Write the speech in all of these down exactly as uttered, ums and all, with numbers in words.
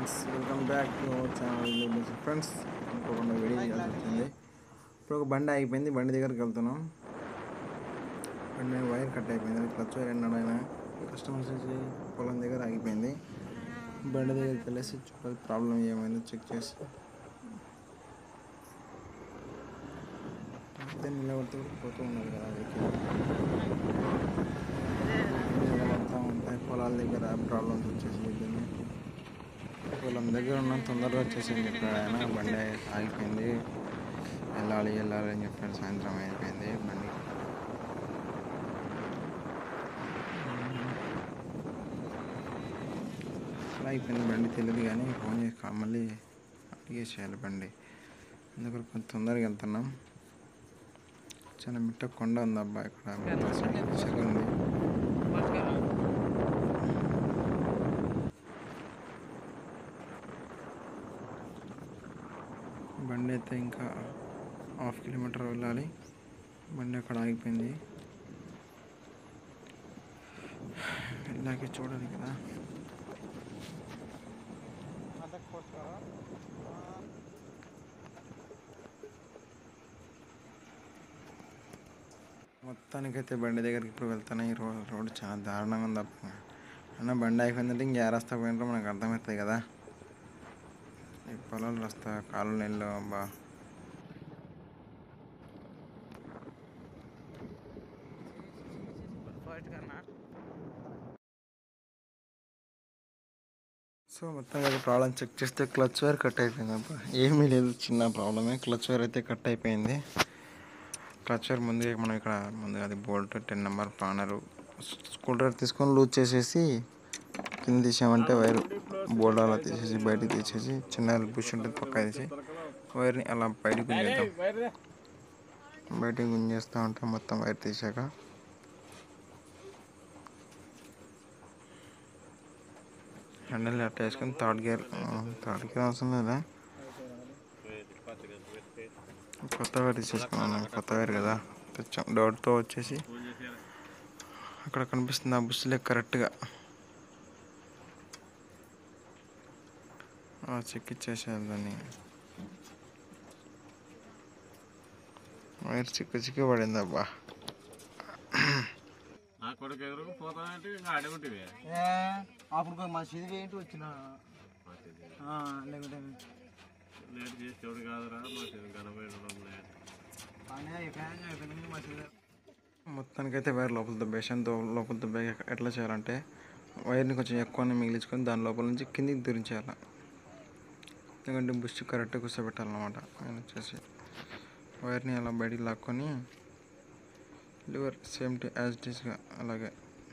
Friends, welcome back to our channel. Friends, ఇంకొక video చేయాల్సి వచ్చింది. ఇప్పుడు ఒక బండి ఆగిపోయింది, బండి దగ్గరికి వెళ్తున్నాం. బండి వైర్ కట్ అయిపోయింది, అది క్లచ్ వైర్ ఎన్నడైనా కస్టమర్స్ వచ్చి పొలం దగ్గర ఆగిపోయింది. బండి దగ్గరికి వెళ్ళేసి చూడాలి ప్రాబ్లం ఏమైందో చెక్ చేసి దాన్ని నిలబడితే కూడా పోతూ ఉన్నది కదా వెహికల్. మొత్తం ఉంటాయి పొలాల దగ్గర ప్రాబ్లమ్స్ వచ్చేసి దీన్ని పొలం దగ్గర ఉన్న తొందరగా వచ్చేసింది చెప్పాడు ఆయన. బండి ఆగిపోయింది, వెళ్ళాలి వెళ్ళాలి అని చెప్పాడు. సాయంత్రం అయిపోయింది, బండి అలా అయిపోయింది. బండి తెలియదు కానీ ఫోన్ చేసి మళ్ళీ అడిగేసేయాలి బండి. అందుకని కొంచెం తొందరగా వెళ్తున్నాం. చాలా మిట్ట కొండ ఉంది అబ్బా, ఇక్కడ చెక్ ఉంది. బండి అయితే ఇంకా హాఫ్ కిలోమీటర్ వెళ్ళాలి. బండి అక్కడ ఆగిపోయింది, ఇలాగే చూడాలి కదా. మొత్తానికైతే బండి దగ్గరికి ఇప్పుడు వెళ్తాను. ఈ రోడ్ రోడ్ చాలా దారుణంగా ఉంది అబ్బా. అన్న బండి అయిపోయిందంటే ఇంక ఏ రస్తా పోయినారో మనకు అర్థమవుతుంది కదా. ఈ పొలాలు రస్తా కాలు నీళ్ళు అబ్బా. సో మొత్తం కదా ప్రాబ్లం చెక్ చేస్తే క్లచ్ వైర్ కట్ అయిపోయింది అబ్బా. ఏమీ లేదు, చిన్న ప్రాబ్లమే. క్లచ్ వైర్ అయితే కట్ అయిపోయింది. క్లచ్ వైర్ ముందుగా మనం ఇక్కడ ముందుగా అది bolt ten number spanner screwdriver తీసుకొని లూజ్ చేసేసి కింద తీసామంటే వైర్ బోల్ట్ అలా తీసేసి బయటకు తీసేసి చిన్న బుష్ ఉంటుంది పక్క తీసి వైర్ని అలా బయటకు గుంజేద్దాం. బయటకు గుంజేస్తూ ఉంటాం మొత్తం వైర్ తీసాక. హ్యాండిల్ అట్ట వేసుకొని థర్డ్ గేర్ థర్డ్ గేర్ అవసరం లేదా, కొత్త వైర్ తీసేసుకున్నాను. కొత్త వైర్ కదా తెచ్చాం డౌట్తో వచ్చేసి అక్కడ కనిపిస్తుంది ఆ బుస్సులే కరెక్ట్గా చెక్ ఇచ్చేసేయాలి దాన్ని. వైర్ చిక్కు చిక్కు పడింది అబ్బా. అప్పుడు మా చదివి ఏంటి వచ్చిన మొత్తానికైతే వైర్ లోపలతో బేషన్తో లోపలతో బే ఎట్లా చేయాలంటే వైర్ని కొంచెం ఎక్కువనే మిగిలించుకొని దాని లోపల నుంచి కిందికి దురించేయాలి. ఎందుకంటే బుష్ కరెక్ట్గా కూర్చోబెట్టాలన్నమాట. ఆయన వచ్చేసి వైర్ని అలా బయటికి లాక్కొని lever same to as it ఈస్గా అలాగే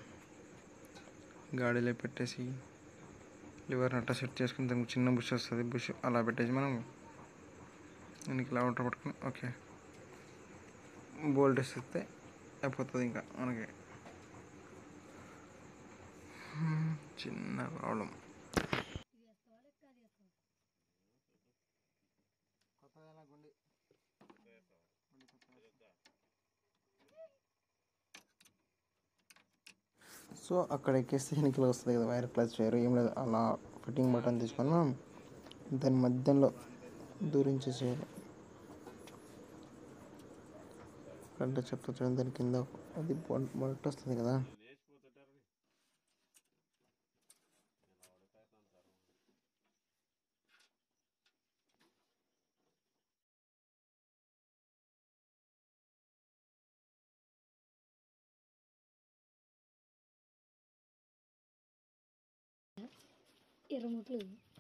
గాడిలో పెట్టేసి లివర్ని అట్లా సెట్ చేసుకుని దానికి చిన్న బుష్ వస్తుంది. బుష్ అలా పెట్టేసి మనం దానికి ఇలా అవుటర్ పట్టుకుని ఓకే బోల్ట్ వేస్తే అయిపోతుంది. ఇంకా మనకి చిన్న ప్రాబ్లం. సో అక్కడ ఎక్కేస్తే ఎన్నికలు వస్తుంది కదా వైర్ క్లచ్ వైర్ ఏం లేదు, అలా ఫిట్టింగ్ బటన్ తీసుకొని మనం దాని మధ్యలో దూరించేసేయాలి. అంటే చెప్తా చూడండి, దాని కింద అది బొట్టు వస్తుంది కదా. ఎర్రముట్లు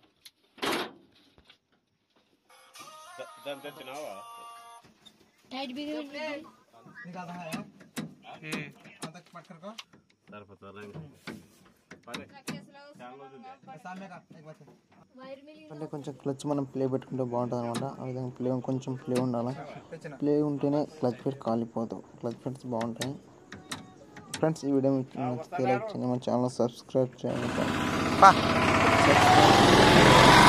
टाइट भी निकालता है तक पट कर को सर पता नहीं पहले सामने का एक बात అంటే కొంచెం క్లచ్ మనం ప్లే పెట్టుకుంటే బాగుంటుంది అనమాట. ఆ విధంగా ప్లే కొంచెం ప్లే ఉండాలి. ప్లే ఉంటేనే క్లచ్ ప్లేట్ కాలిపోతాం. క్లచ్ ప్లేట్స్ బాగుంటాయి. ఫ్రెండ్స్, ఈ వీడియో నచ్చితే లైక్ చేయండి, మన ఛానల్ సబ్స్క్రైబ్ చేయండి.